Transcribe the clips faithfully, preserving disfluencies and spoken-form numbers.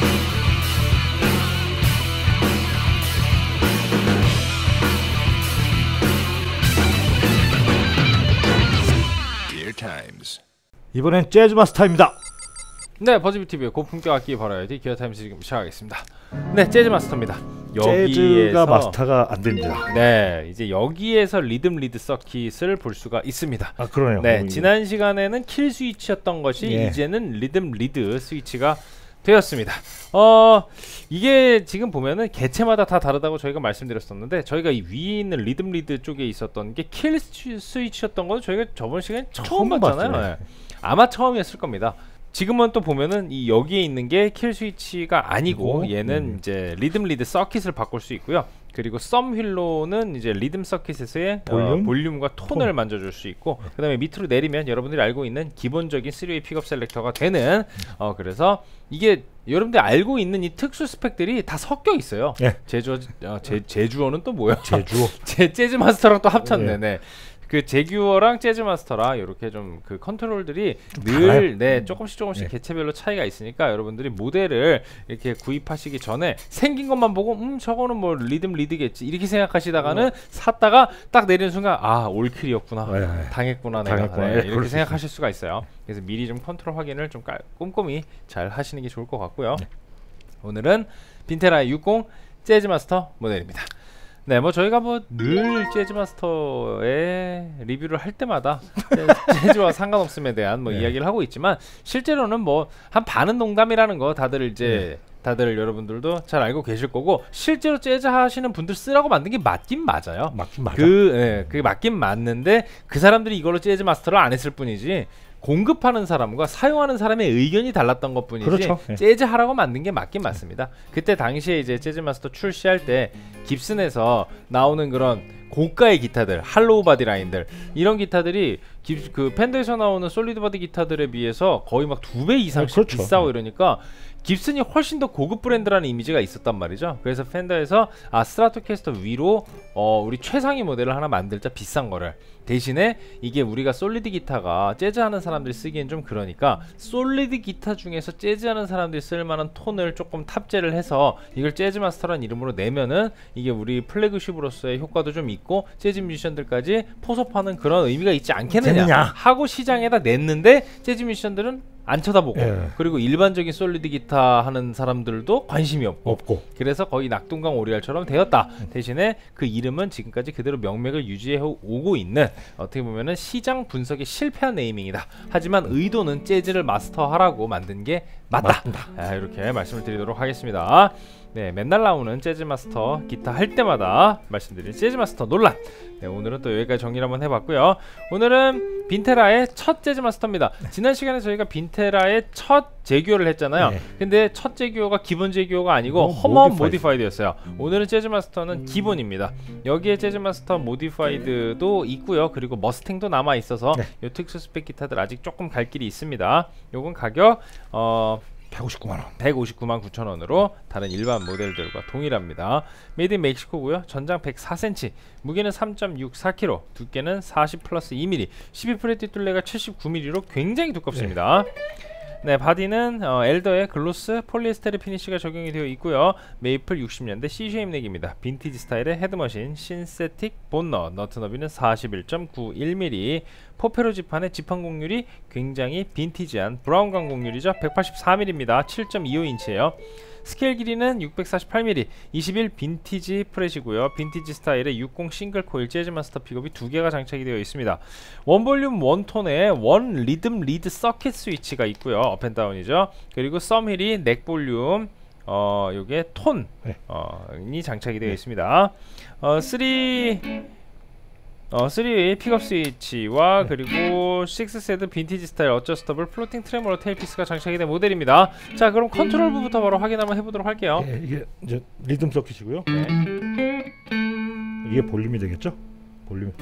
이번엔 재즈 마스터입니다. 네, 버즈비티비의 고품격 악기 벌어야지 기어타임스 지금 시작하겠습니다. 네, 재즈 마스터입니다. 재즈가 마스터가 안 됩니다. 네, 이제 여기에서 리듬 리드 서킷을 볼 수가 있습니다. 아, 그러네요. 네, 지난 시간에는 킬 스위치였던 것이 예. 이제는 리듬 리드 스위치가 되었습니다. 어 이게 지금 보면은 개체마다 다 다르다고 저희가 말씀드렸었는데, 저희가 이 위에 있는 리듬 리드 쪽에 있었던 게 킬 스위치였던 거 저희가 저번 시간에 처음, 처음 봤잖아요. 네. 아마 처음이었을 겁니다. 지금은 또 보면은 이 여기에 있는 게 킬 스위치가 아니고 그리고? 얘는 음. 이제 리듬 리드 서킷을 바꿀 수 있고요. 그리고 썸 휠로는 이제 리듬 서킷에서의 볼륨? 어, 볼륨과 톤을 톤. 만져줄 수 있고, 그 다음에 밑으로 내리면 여러분들이 알고 있는 기본적인 쓰리웨이 픽업 셀렉터가 되는 어 그래서 이게 여러분들이 알고 있는 이 특수 스펙들이 다 섞여 있어요. 네. 제주어, 어, 제, 제주어는 또 뭐야? 제주어. 제 재즈 마스터랑 또 합쳤네. 네. 그 제규어랑 재즈 마스터랑 이렇게 좀 그 컨트롤들이 늘 네 조금씩 조금씩 네. 개체별로 차이가 있으니까 여러분들이 모델을 이렇게 구입하시기 전에 생긴 것만 보고 음 저거는 뭐 리듬 리드겠지 이렇게 생각하시다가는 어. 샀다가 딱 내리는 순간 아 올킬이었구나 네. 당했구나 내가 당했구나. 네, 이렇게 생각하실 수가 있어요. 그래서 미리 좀 컨트롤 확인을 좀 깔, 꼼꼼히 잘 하시는 게 좋을 것 같고요. 네. 오늘은 빈테라의 육십 재즈 마스터 모델입니다. 네, 뭐 저희가 뭐 늘 재즈 마스터의 리뷰를 할 때마다 재즈와 상관없음에 대한 뭐 네. 이야기를 하고 있지만, 실제로는 뭐 한 반은 농담이라는 거 다들 이제 네. 다들 여러분들도 잘 알고 계실 거고, 실제로 재즈 하시는 분들 쓰라고 만든 게 맞긴 맞아요. 맞긴 맞아. 그, 네, 그게 맞긴 맞는데 그 사람들이 이걸로 재즈 마스터를 안 했을 뿐이지, 공급하는 사람과 사용하는 사람의 의견이 달랐던 것 뿐이지 그렇죠. 재즈 하라고 만든 게 맞긴 맞습니다. 그때 당시에 이제 재즈 마스터 출시할 때 깁슨에서 나오는 그런 고가의 기타들, 할로우 바디 라인들, 이런 기타들이 깁, 그 팬더에서 나오는 솔리드 바디 기타들에 비해서 거의 막 두 배 이상씩 네, 그렇죠. 비싸고 이러니까 깁슨이 훨씬 더 고급 브랜드라는 이미지가 있었단 말이죠. 그래서 팬더에서 아 스트라토캐스터 위로 어 우리 최상위 모델을 하나 만들자, 비싼 거를. 대신에 이게 우리가 솔리드 기타가 재즈 하는 사람들이 쓰기엔 좀 그러니까 솔리드 기타 중에서 재즈 하는 사람들이 쓸만한 톤을 조금 탑재를 해서 이걸 재즈 마스터라는 이름으로 내면은 이게 우리 플래그십으로서의 효과도 좀 있고 재즈 뮤지션들까지 포섭하는 그런 의미가 있지 않겠느냐 되느냐. 하고 시장에다 냈는데 재즈 뮤지션들은 안 쳐다보고 예. 그리고 일반적인 솔리드 기타 하는 사람들도 관심이 없고, 없고. 그래서 거의 낙동강 오리알처럼 되었다. 음. 대신에 그 이름은 지금까지 그대로 명맥을 유지해 오고 있는, 어떻게 보면은 시장 분석에 실패한 네이밍이다. 하지만 의도는 재즈를 마스터하라고 만든 게 맞다. 아, 이렇게 말씀을 드리도록 하겠습니다. 네, 맨날 나오는 재즈 마스터 기타 할 때마다 말씀드린 재즈 마스터 논란. 네, 오늘은 또 여기까지 정리를 한번 해봤고요. 오늘은 빈테라의 첫 재즈 마스터입니다. 지난 시간에 저희가 빈테라의 첫 제규어를 했잖아요. 네. 근데 첫 제규어가 기본 제규어가 아니고 험험 모디파이드였어요. 음. 오늘은 재즈 마스터는 음. 기본입니다. 여기에 재즈 마스터 모디파이드도 있고요. 그리고 머스탱도 남아 있어서 네. 요 특수 스펙 기타들 아직 조금 갈 길이 있습니다. 요건 가격 어 백오십구만 원. 백오십구만 구천 원으로 다른 일반 모델들과 동일합니다. 메이드 인 멕시코고요. 전장 백사 센티미터, 무게는 삼 점 육사 킬로그램, 두께는 사십 플러스 이 밀리미터, 십이 프렛 뒷둘레가 칠십구 밀리미터로 굉장히 두껍습니다. 네. 네, 바디는 어, 엘더의 글로스 폴리에스테르 피니쉬가 적용이 되어 있고요. 메이플 육십 년대 C쉐임 넥입니다. 빈티지 스타일의 헤드머신, 신세틱 본너, 너트 너비는 사십일 점 구일 밀리미터, 포페로 지판의 지판 곡률이 굉장히 빈티지한 브라운 강 곡률이죠. 백팔십사 밀리미터입니다. 칠 점 이오 인치예요. 스케일 길이는 육백사십팔 밀리미터, 이십일 빈티지 프렛이고요. 빈티지 스타일의 육십 싱글 코일 재즈 마스터 픽업이 두 개가 장착이 되어 있습니다. 원 볼륨 원 톤에 원 리듬 리드 서킷 스위치가 있고요. 업앤다운이죠. 그리고 썸힐이 넥 볼륨, 어 요게 톤이 네. 어, 장착이 되어 네. 있습니다. 어 쓰리 어, 쓰리웨이 픽업 스위치와 네. 그리고 식스 세드 빈티지 스타일 어저스터블 플로팅 트레몰러 테일피스가 장착이 된 모델입니다. 자, 그럼 컨트롤 부부터 바로 확인 한번 해보도록 할게요. 네, 이게 이제 리듬 서킷이고요. 네. 이게 볼륨이 되겠죠? 볼륨.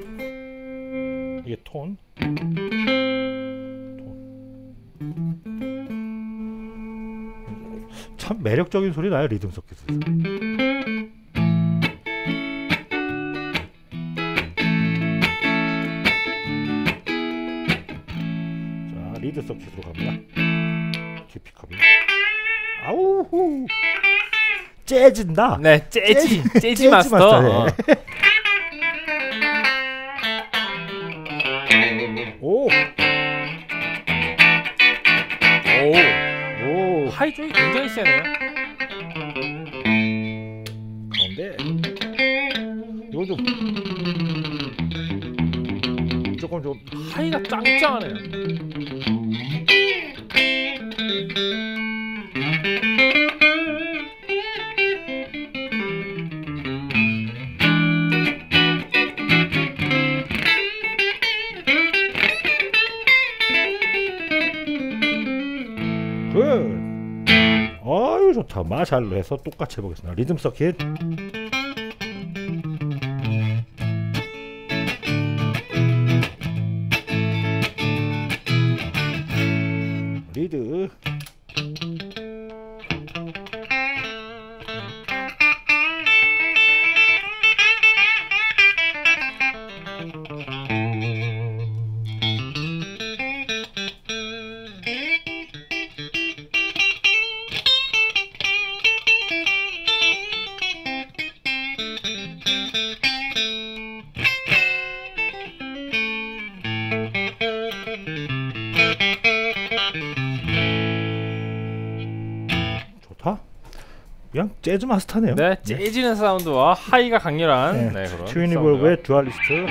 이게 톤. 톤. 참 매력적인 소리 나요, 리듬 서킷에서. 리드 서킷으로 갑니다. 뒷픽업이 아우 재즈다. 네, 재즈 재즈, 재즈 재즈 마스터. 마스터, 어. 오. 오, 오. 하이 쪽이 굉장히 세네요. 가운데. 이거 좀 조금 좀 하이가 짱짱하네요. 굿. 아유 좋다. 마샬로 해서 똑같이 해보겠습니다. 리듬 서킷. 리드. 좋다. 그냥 재즈 마스터네요. 네, 재즈는 사운드와 하이가 강렬한 네, 네, 그런 튜니볼브의 듀얼리스트.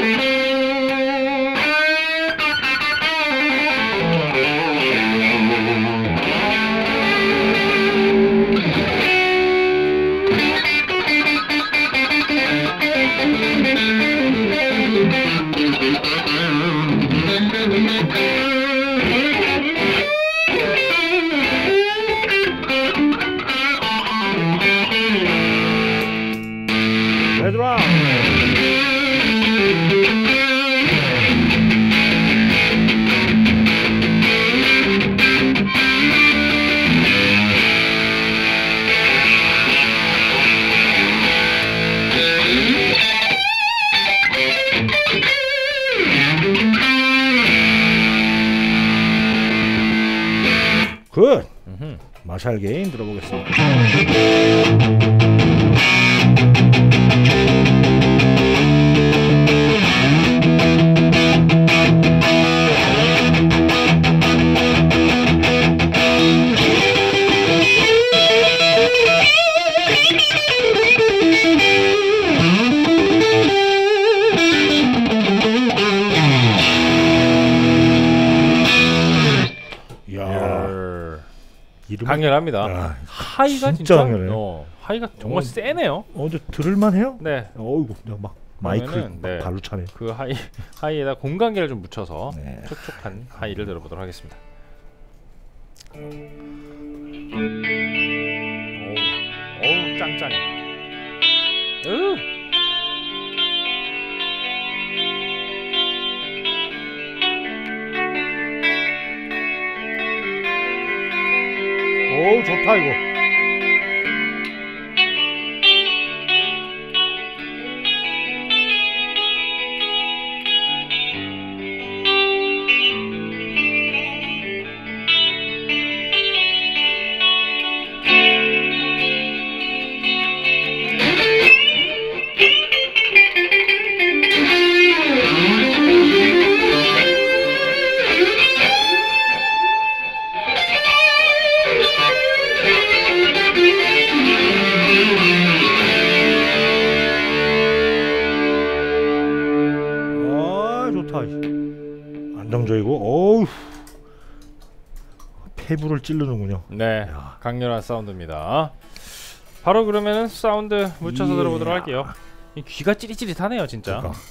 레드라. 굿. 음흠. 마샬 게인 들어보겠습니다. 이야, 이름이 강렬합니다. 아, 하이가 진짜 진짜, 강렬해요. 어, 하이가 정말 어, 세네요. 어, 근데 들을만해요? 네, 어이구, 막 마이크 그러면은, 막 네. 발로 차네. 그 하이 하이에다 공간계를 좀 묻혀서 네. 촉촉한 하이를 들어보도록 하겠습니다. 오, 어우 짱짱해. 으. 오, 좋다 이거. 아, 좋다. 안정적이고, 어우, 폐부를 찌르는군요. 네, 야. 강렬한 사운드입니다. 바로 그러면은 사운드 묻혀서 이야. 들어보도록 할게요. 이 귀가 찌릿찌릿하네요, 진짜. 그러니까.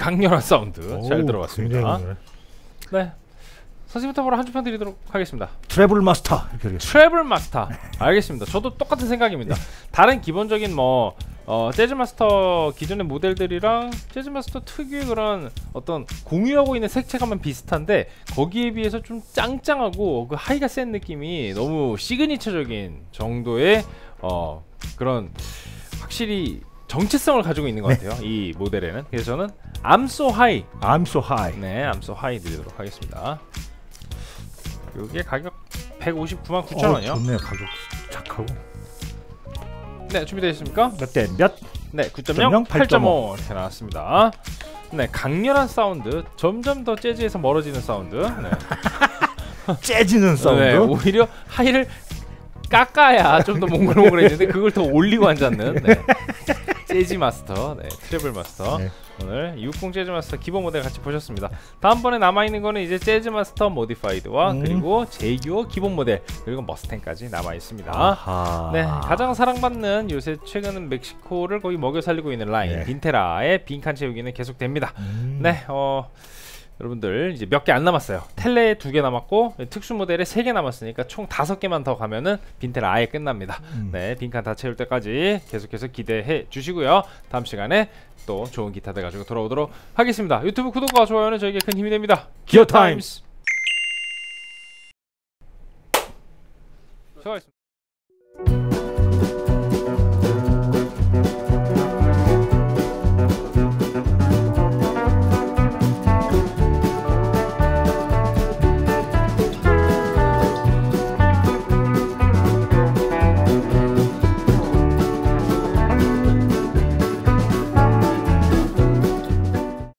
강렬한 사운드 잘 오우, 들어봤습니다. 굉장히 강렬해. 네, 선생님부터 바로 한 줄 평 드리도록 하겠습니다. 트래블 마스터 이렇게 하겠습니다. 트래블 마스터. 알겠습니다. 저도 똑같은 생각입니다. 다른 기본적인 뭐 어, 재즈 마스터 기존의 모델들이랑 재즈 마스터 특유의 그런 어떤 공유하고 있는 색채감은 비슷한데 거기에 비해서 좀 짱짱하고 그 하이가 센 느낌이 너무 시그니처적인 정도의 어, 그런 확실히 정체성을 가지고 있는 것 같아요. 네. 이 모델에는. 그래서 저는 I'm so high. I'm so high. 네, I'm so high 드리도록 하겠습니다. 이게 가격 백오십구만 구천 원이요. 어, 좋네요. 가격 착하고. 네, 준비되셨습니까? 몇 대 몇? 네, 구 점 영, 팔 점 오 이렇게 나왔습니다. 네, 강렬한 사운드, 점점 더 재즈에서 멀어지는 사운드. 네. 재즈는 사운드. 네, 오히려 하이를 깎아야 좀 더 몽글몽글해지는데 그걸 더 올리고 앉았는 네. 재즈 마스터, 네, 트래블 마스터. 네. 오늘 육십 재즈 마스터 기본 모델 같이 보셨습니다. 다음번에 남아있는 거는 이제 재즈 마스터 모디파이드와 음. 그리고 제규어 기본 모델 그리고 머스탱까지 남아있습니다. 아하. 네, 가장 사랑받는 요새 최근은 멕시코를 거의 먹여 살리고 있는 라인 네. 빈테라의 빈칸 채우기는 계속됩니다. 음. 네, 어 여러분들 이제 몇 개 안 남았어요. 텔레 두 개 남았고 특수 모델에 세 개 남았으니까 총 다섯 개만 더 가면은 빈테라 아예 끝납니다. 음. 네, 빈칸 다 채울 때까지 계속해서 기대해 주시고요. 다음 시간에 또 좋은 기타들 가지고 돌아오도록 하겠습니다. 유튜브 구독과 좋아요는 저에게 큰 힘이 됩니다. 기어 타임스. 수고하셨습니다.